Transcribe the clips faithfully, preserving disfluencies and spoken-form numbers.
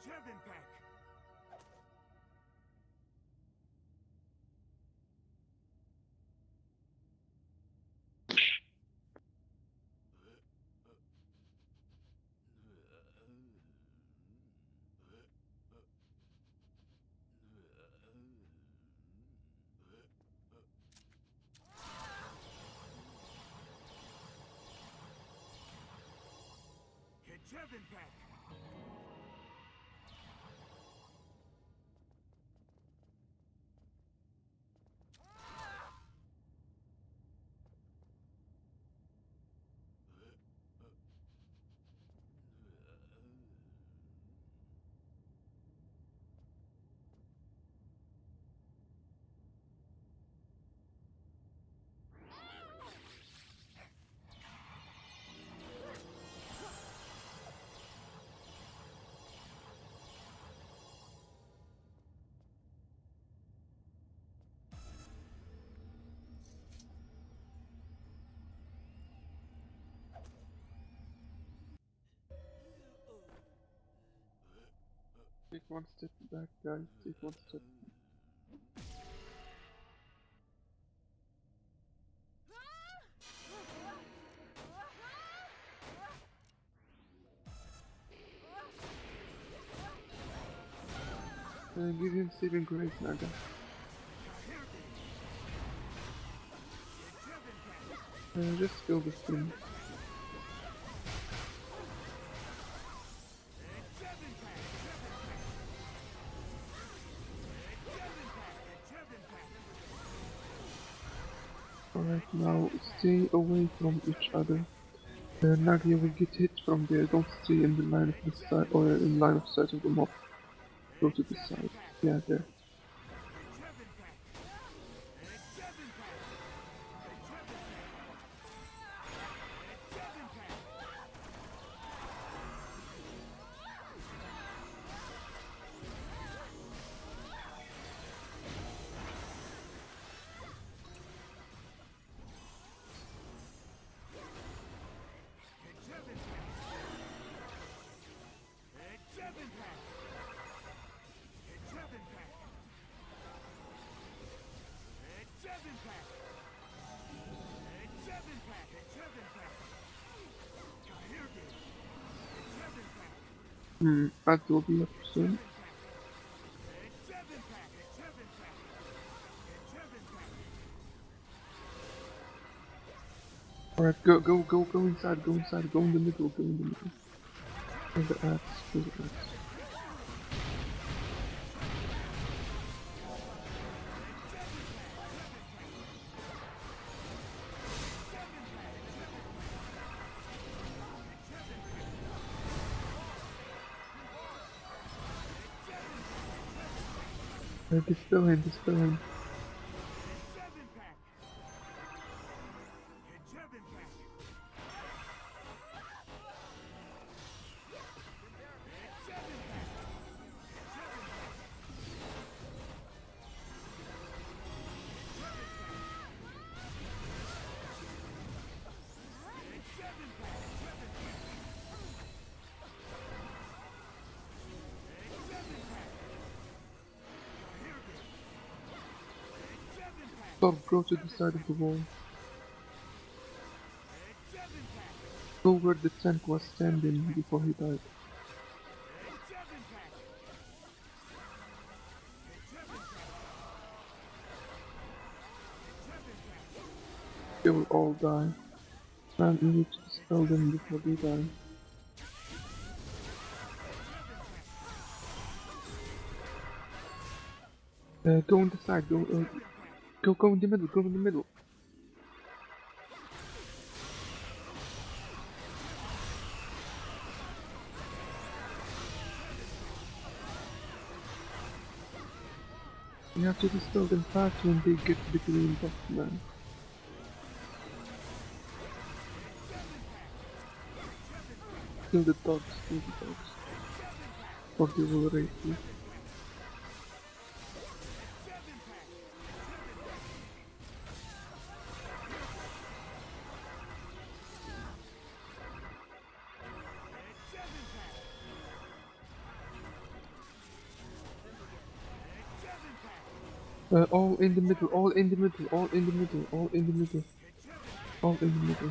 Take one step back, guys. Take one step. Uh, give him saving grace, Naga. Uh, just kill this thing. Alright, now stay away from each other. Uh, Nagia will get hit from there. Don't stay in the line of the side or in line of sight of the mob. Go to the side. Yeah, there. Hmm, that will be up soon. Alright, go, go, go, go inside, go inside, go in the middle, go in the middle. There's the axe, there's the axe. Uh, dispel him, dispel him. Stop, go to the side of the wall. Go where the tank was standing before he died. They will all die. Man, you need to dispel them before they die. Uh, go on the side, go, uh, go, go in the middle, go in the middle. You have to dispel them fast when they get between both, man. Kill the dogs, kill the dogs. Or they will rape you. Uh, all in the middle, all in the middle, all in the middle, all in the middle, all in the middle.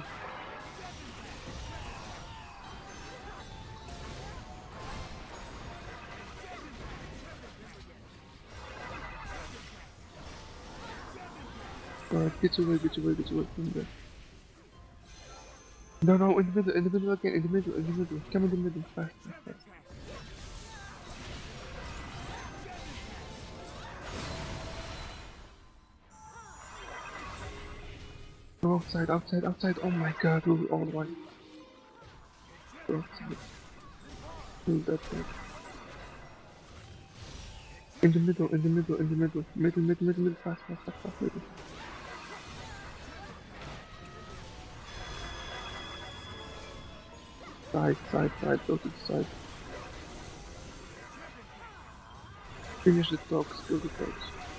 Alright, get away, get away, get away from there. No, no, in the middle, in the middle again, in the middle, in the middle. Come in the middle, fast, fast, fast. Go outside, outside, outside. Oh my god, we're all right. Go outside. Kill that guy. In the middle, in the middle, in the middle. Middle, middle, middle, middle, fast, fast, fast, fast, middle. Side, side, side, go to the side. Finish the dogs, kill the dogs.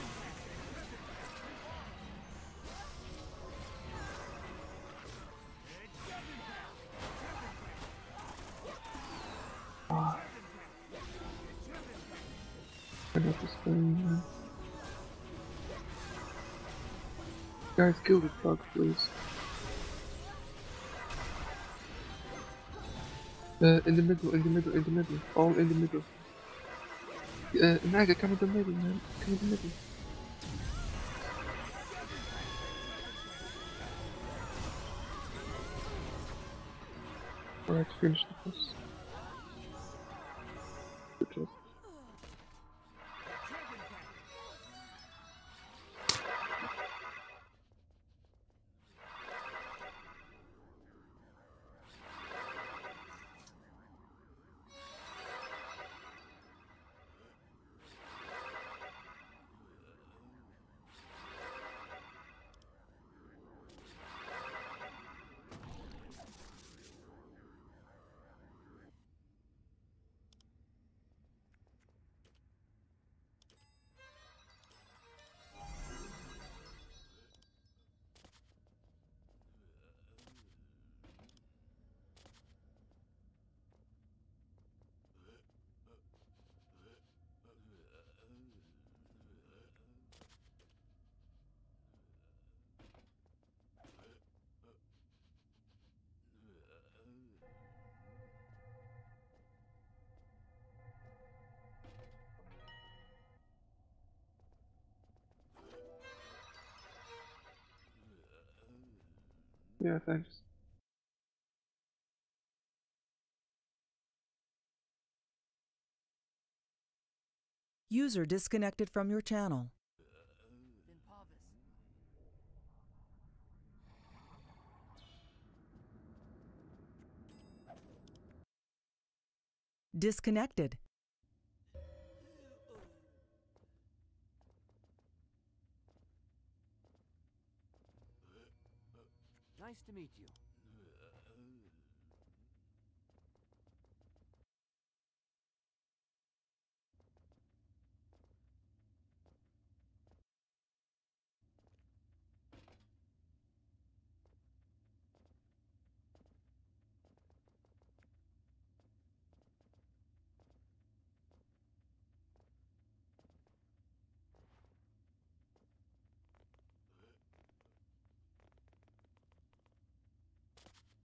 Ah. I got this thing. Guys, kill the dog, please. Uh, in the middle, in the middle, in the middle. All in the middle. Uh, Naga, come in the middle, man. Come in the middle. Alright, finish the boss. Good job. Yeah, thanks. User disconnected from your channel. Disconnected. Nice to meet you.